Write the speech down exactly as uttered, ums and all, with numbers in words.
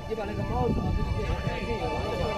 你把那个帽子啊，对对对，这个有了。